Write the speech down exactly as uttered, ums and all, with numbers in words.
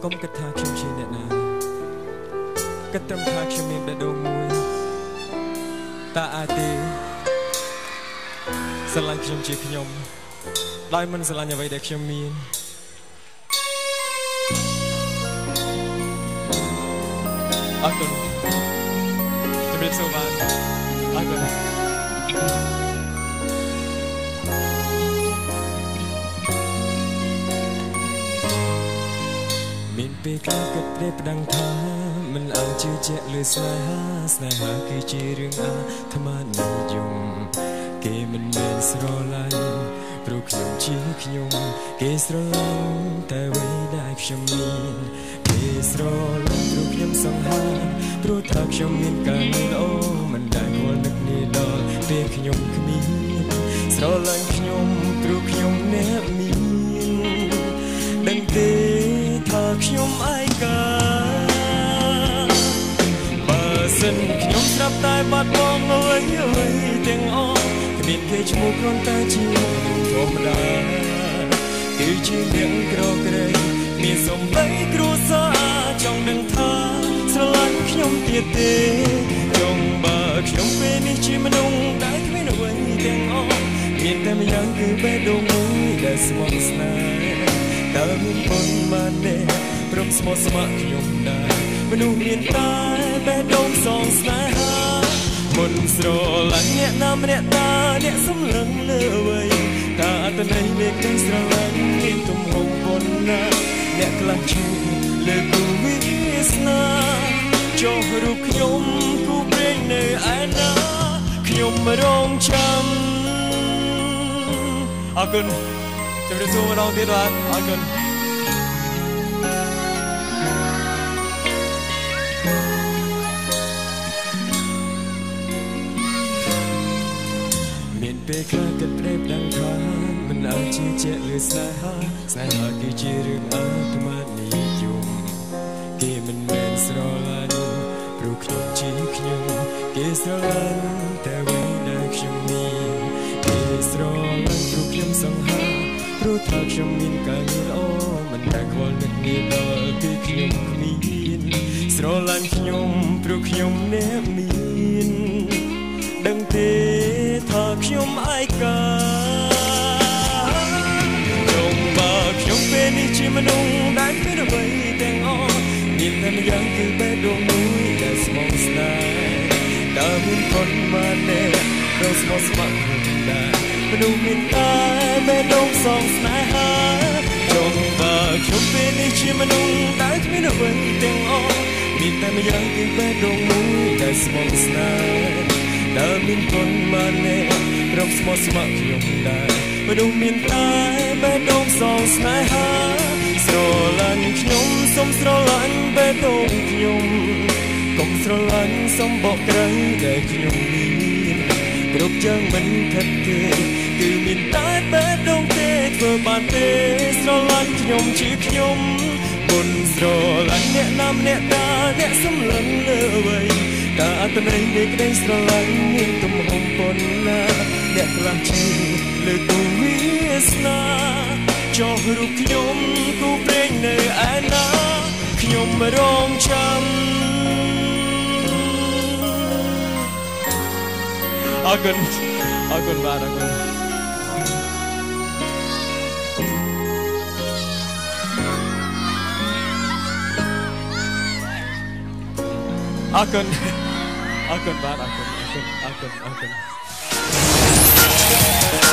កុំគិតថាខ្ញុំជាអ្នកណាគិតត្រឹមថាខ្ញុំមានបេះដូងមួយតើអាចទេស្រឡាញ់ខ្ញុំជាខ្ញុំដោយមិនស្រឡាញ់អ្វីដែលខ្ញុំមានអរគុណជំរាបសួរបាទអរគុណមានពេលខ្លះគិតព្រេះប្តឹងថាមិនអាចជឿជាក់លើស្នេហាស្នេហាគឺជារឿងអាត្មានិយមគេមិនមែនស្រឡាញ់ព្រោះខ្ញុំជាខ្ញុំគេស្រឡាញ់តែអ្វីដែលខ្ញុំមានគេស្រឡាញ់ព្រោះខ្ញុំសង្ហាព្រោះថាខ្ញុំមានការងារល្អមិនដែលគល់នឹកនេះដល់ពេលខ្ញុំគ្មានស្រឡាញ់ខ្ញុំព្រោះខ្ញុំអ្នកមានដឹងទេថាខ្ញុំឯកាបើសិនខ្ញុំស្រាប់តែបាត់បង់អ្វីអ្វីទាំងអស់គ្មានគេឈ្មោះគ្រាន់តែជាធម្មតាគឺជាអ្នកក្រក្រែមានសំបីគ្រួសារចង់ដឹងថាស្រឡាញ់ខ្ញុំទៀតទេចង់បើខ្ញុំពេលនេះជាមនុស្សដែលគ្មានអ្វីទាំងអស់មានតែម្យ៉ាងគឺបេះដូងមួយដែលស្មោះស្នេហ៍តើមានប៉ុន្មានអ្នកព្រមស្មោះស្ម័គ្រខ្ញុំដែរមនុស្សមានតែបេះដូងសងស្នេហាមុនស្រឡាញ់អ្នកណាម្នាក់តាអ្នកសម្លឹងលើអ្វីតាអត្តន័យនៃក្តីស្រឡាញ់មានទំហំប៉ុណ្ណាអ្នកខ្លះជឿលើគូវាសនាចុះរូបខ្ញុំគូព្រេងនៅឯណាខ្ញុំរងចាំអរគុណជំរាបសួរម្ដងទៀតបាទអរគុណមានពេលខ្លះគិតព្រេបដឹងថាមិនអាចជឿជាក់លើស្នេហាស្នេហាគឺជារឿងអាត្មានិយមគេមិនមែនស្រឡាញ់ព្រោះខ្ញុំជាខ្ញុំគេស្រឡាញ់តែអ្វីដែលខ្ញុំមានគេស្រឡាញ់ព្រោះខ្ញុំសង្ហាព្រោះថាខ្ញុំមានការងារល្អមិនដែលខ្វល់នឹកនេះដល់ពេលខ្ញុំគ្មានស្រឡាញ់ខ្ញុំព្រោះខ្ញុំអ្នកមានដឹងទេថាខ្ញុំឯកាចង់បើខ្ញុំពេលនេះជាមនុស្សដែលគ្មានអ្វីទាំងអស់មានតែម្យ៉ាងគឺបេះដូងមួយដែលស្មោះស្នេហ៍តើមានប៉ុន្មានអ្នកព្រមស្មោះស្ម័គ្រខ្ញុំដែរមនុស្សមានតែបេះដូងសងស្នេហាចង់បើខ្ញុំពេលនេះជាមនុស្សដែលគ្មានអ្វីទាំងអស់មានតែម្យ៉ាងគឺបេះដូងមួយដែលស្មោះស្នេហ៍តើមានប៉ុន្មានអ្នកព្រមស្មោះស្ម័គ្រខ្ញុំដែរមនុស្សមានតែបេះដូងសងស្នេហាស្រឡាញ់ខ្ញុំសូមស្រឡាញ់បេះដូងខ្ញុំកុំស្រឡាញ់សំបកក្រៅដែលខ្ញុំមានគ្រប់យ៉ាងមិនខិតទេគឺមានតែបេះដូងទេធ្វើបានទេស្រឡាញ់ខ្ញុំជាខ្ញុំមុនស្រឡាញ់អ្នកណាម្នាក់តាអ្នកសម្លឹងលើអ្វីតើអត្តន័យនៃក្តីស្រឡាញ់មានទំហំប៉ុណ្ណាអ្នកខ្លះជឿលើគូវាសនាចុះរូបខ្ញុំគូព្រេងនៅឯណាខ្ញុំរងចាំអរគុណអរគុណបាទអរគុណអរគុណអរគុណបាទអរគុណអរគុណអរគុណអរគុណ